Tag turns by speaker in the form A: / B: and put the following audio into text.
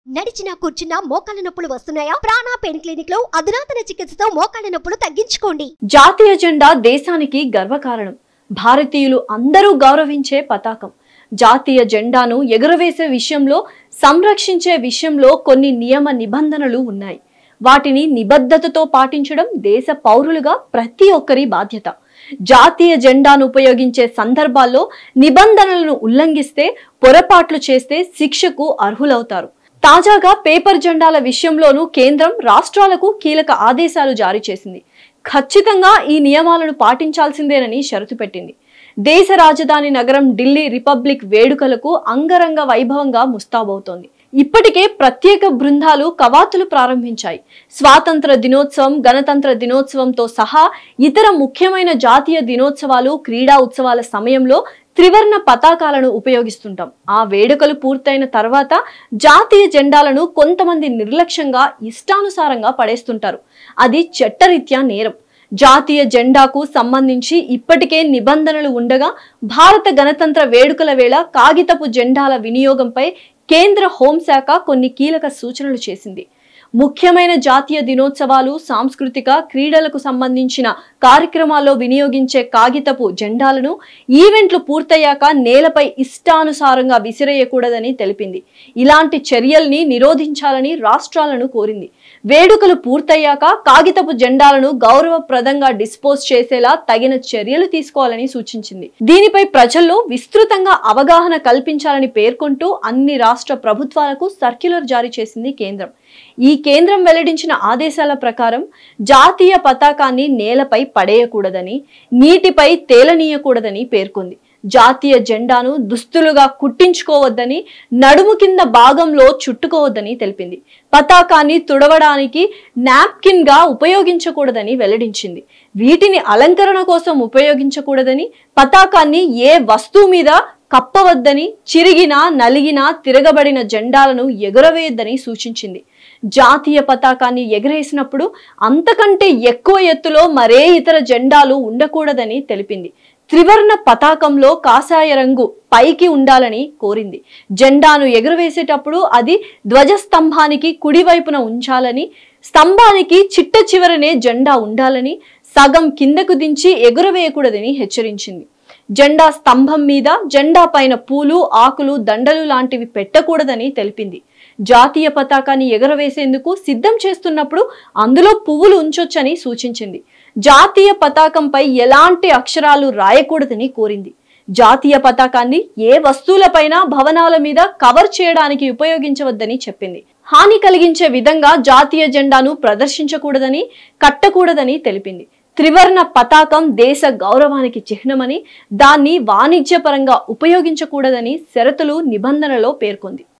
A: నడిచినా కూర్చున్నా మోకాళ్ళ నొప్పులు వస్తున్నాయా? ప్రాణ పెయిన్ క్లినిక్ లో అధునాతన చికిత్సతో మోకాళ్ళ నొప్పులు తగ్గించుకోండి.
B: జాతీయ జెండా దేశానికి గర్వకారణం. భారతీయులు అందరూ గౌరవించే పతాకం. జాతీయ జెండాను ఎగురవేసే విషయంలో, సంరక్షించే విషయంలో కొన్ని నియమ నిబంధనలు ఉన్నాయి. వాటిని నిబద్ధతతో పాటించడం దేశ పౌరులుగా ప్రతి ఒక్కరి బాధ్యత. జాతీయ జెండాను ఉపయోగించే సందర్భాల్లో నిబంధనలను ఉల్లంఘిస్తే, పొరపాట్లు చేస్తే శిక్షకు అర్హులవుతారు. తాజాగా పేపర్ జెండాల విషయంలోనూ కేంద్రం రాష్ట్రాలకు కీలక ఆదేశాలు జారీ చేసింది. ఖచ్చితంగా ఈ నియమాలను పాటించాల్సిందేనని షరతు పెట్టింది. దేశ రాజధాని నగరం ఢిల్లీ రిపబ్లిక్ వేడుకలకు అంగరంగ వైభవంగా ముస్తాబవుతోంది. ఇప్పటికే ప్రత్యేక బృందాలు కవాతులు ప్రారంభించాయి. స్వాతంత్ర దినోత్సవం, గణతంత్ర దినోత్సవంతో సహా ఇతర ముఖ్యమైన జాతీయ దినోత్సవాలు, క్రీడా ఉత్సవాల సమయంలో త్రివర్ణ పతాకాలను ఉపయోగిస్తుంటాం. ఆ వేడుకలు పూర్తయిన తర్వాత జాతీయ జెండాలను కొంతమంది నిర్లక్ష్యంగా ఇష్టానుసారంగా పడేస్తుంటారు. అది చట్టరీత్యా నేరం. జాతీయ జెండాకు సంబంధించి ఇప్పటికే నిబంధనలు ఉండగా, భారత గణతంత్ర వేడుకల వేళ కాగితపు జెండాల వినియోగంపై కేంద్ర హోంశాఖ కొన్ని కీలక సూచనలు చేసింది. ముఖ్యమైన జాతీయ దినోత్సవాలు, సాంస్కృతిక, క్రీడలకు సంబంధించిన కార్యక్రమాల్లో వినియోగించే కాగితపు జెండాలను ఈవెంట్లు పూర్తయ్యాక నేలపై ఇష్టానుసారంగా విసిరేయకూడదని తెలిపింది. ఇలాంటి చర్యల్ని నిరోధించాలని రాష్ట్రాలను కోరింది. వేడుకలు పూర్తయ్యాక కాగితపు జెండాలను గౌరవప్రదంగా డిస్పోజ్ చేసేలా తగిన చర్యలు తీసుకోవాలని సూచించింది. దీనిపై ప్రజల్లో విస్తృతంగా అవగాహన కల్పించాలని పేర్కొంటూ అన్ని రాష్ట్ర ప్రభుత్వాలకు సర్క్యులర్ జారీ చేసింది కేంద్రం. ఈ కేంద్రం వెల్లడించిన ఆదేశాల ప్రకారం జాతీయ పతాకాన్ని నేలపై పడేయకూడదని, నీటిపై తేలనీయకూడదని పేర్కొంది. జాతీయ జెండాను దుస్తులుగా కుట్టించుకోవద్దని, నడుము కింద భాగంలో చుట్టుకోవద్దని తెలిపింది. పతాకాన్ని తుడవడానికి నాప్కిన్ గా ఉపయోగించకూడదని వెల్లడించింది. వీటిని అలంకరణ కోసం ఉపయోగించకూడదని, పతాకాన్ని ఏ వస్తువు మీద కప్పవద్దని, చిరిగిన, నలిగిన, తిరగబడిన జెండాలను ఎగురవేయొద్దని సూచించింది. జాతీయ పతాకాన్ని ఎగరేసినప్పుడు అంతకంటే ఎక్కువ ఎత్తులో మరే ఇతర జెండాలు ఉండకూడదని తెలిపింది. త్రివర్ణ పతాకంలో కాషాయ రంగు పైకి ఉండాలని కోరింది. జెండాను ఎగురవేసేటప్పుడు అది ధ్వజస్తంభానికి కుడివైపున ఉంచాలని, స్తంభానికి చిట్ట చివరనే జెండా ఉండాలని, సగం కిందకు దించి ఎగురవేయకూడదని హెచ్చరించింది. జెండా స్తంభం మీద, జెండా పైన పూలు, ఆకులు, దండలు లాంటివి పెట్టకూడదని తెలిపింది. జాతీయ పతాకాన్ని ఎగరవేసేందుకు సిద్ధం చేస్తున్నప్పుడు అందులో పువ్వులు ఉంచొచ్చని సూచించింది. జాతీయ పతాకంపై ఎలాంటి అక్షరాలు రాయకూడదని కోరింది. జాతీయ పతాకాన్ని ఏ వస్తువులపైన, భవనాల మీద కవర్ చేయడానికి ఉపయోగించవద్దని చెప్పింది. హాని కలిగించే విధంగా జాతీయ జెండాను ప్రదర్శించకూడదని, కట్టకూడదని తెలిపింది. త్రివర్ణ పతాకం దేశ గౌరవానికి చిహ్నమని, దాన్ని వాణిజ్యపరంగా ఉపయోగించకూడదని షరతులు, నిబంధనలో పేర్కొంది.